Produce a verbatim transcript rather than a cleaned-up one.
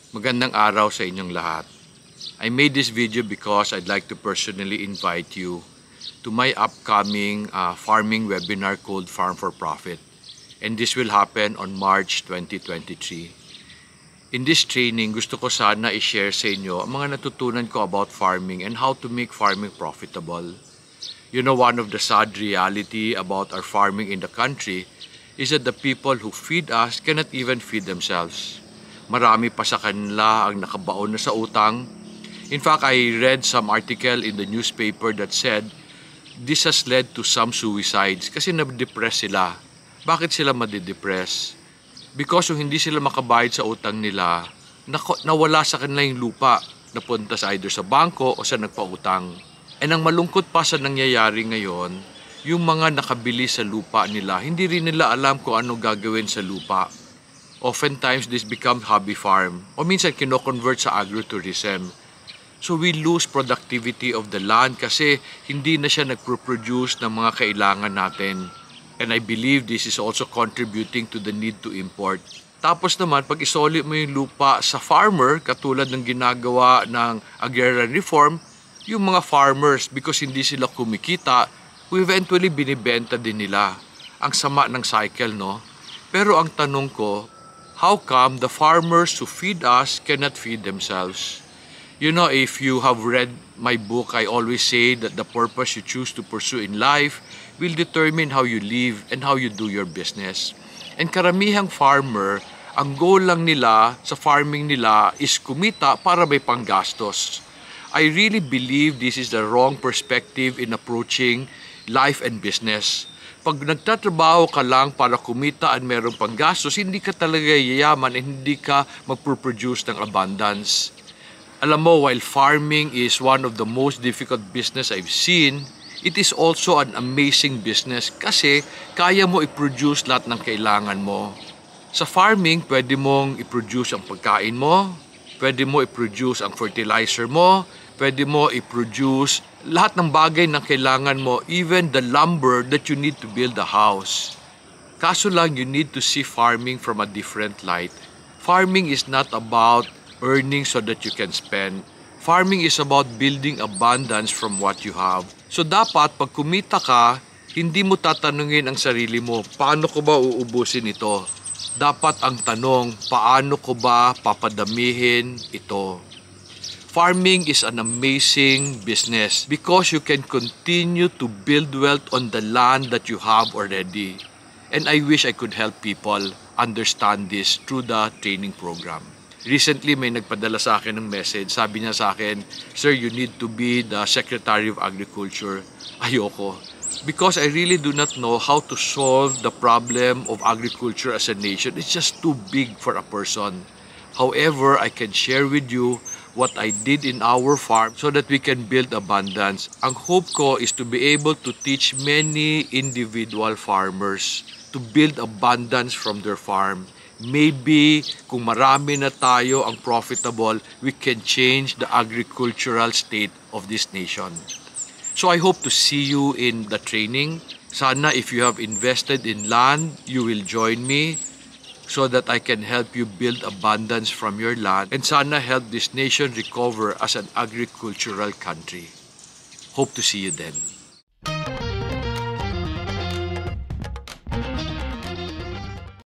Magandang araw sa inyong lahat. I made this video because I'd like to personally invite you to my upcoming uh, farming webinar called Farm for Profit. And this will happen on March twenty twenty-three. In this training, gusto ko sana i-share sa inyo ang mga natutunan ko about farming and how to make farming profitable. You know, one of the sad reality about our farming in the country is that the people who feed us cannot even feed themselves. Marami pa sa kanila ang nakabaon na sa utang. In fact, I read some article in the newspaper that said this has led to some suicides kasi na-depress sila. Bakit sila madidepress? Because yung hindi sila makabayad sa utang nila, nawala sa kanila yung lupa, napunta sa either sa bangko o sa nagpautang. And ang malungkot pa sa nangyayari ngayon, yung mga nakabili sa lupa nila, hindi rin nila alam kung ano gagawin sa lupa. Oftentimes, this becomes hobby farm o minsan kino-convert sa agritourism. So we lose productivity of the land kasi hindi na siya nagpro-produce ng mga kailangan natin. And I believe this is also contributing to the need to import. Tapos naman, pag isoli mo yung lupa sa farmer, katulad ng ginagawa ng agrarian reform, yung mga farmers, because hindi sila kumikita, we eventually binibenta din nila. Ang sama ng cycle, no? Pero ang tanong ko, how come the farmers who feed us cannot feed themselves? You know, if you have read my book, I always say that the purpose you choose to pursue in life will determine how you live and how you do your business. And karamihang farmer, ang goal lang nila sa farming nila is kumita para may panggastos. I really believe this is the wrong perspective in approaching life and business. Pag nagtatrabaho ka lang para kumita at mayroong panggastos, hindi ka talaga yayaman at hindi ka magproduce ng abundance. Alam mo, while farming is one of the most difficult business I've seen, it is also an amazing business kasi kaya mo i-produce lahat ng kailangan mo. Sa farming, pwede mong i-produce ang pagkain mo, pwede mo i-produce ang fertilizer mo, pwede mo i-produce lahat ng bagay na kailangan mo, even the lumber that you need to build a house. Kaso lang, you need to see farming from a different light. Farming is not about earning so that you can spend. Farming is about building abundance from what you have. So dapat pag kumita ka, hindi mo tatanungin ang sarili mo, paano ko ba uubusin ito? Dapat ang tanong, paano ko ba papadamihin ito? Farming is an amazing business because you can continue to build wealth on the land that you have already. And I wish I could help people understand this through the training program. Recently, may nagpadala sa akin ng message. Sabi niya sa akin, "Sir, you need to be the Secretary of Agriculture." Ayoko. Because I really do not know how to solve the problem of agriculture as a nation. It's just too big for a person. However, I can share with you what I did in our farm so that we can build abundance. Ang hope ko is to be able to teach many individual farmers to build abundance from their farm. Maybe kung marami na tayo ang profitable, we can change the agricultural state of this nation. So I hope to see you in the training. Sana if you have invested in land, you will join me so that I can help you build abundance from your land and sana help this nation recover as an agricultural country. Hope to see you then.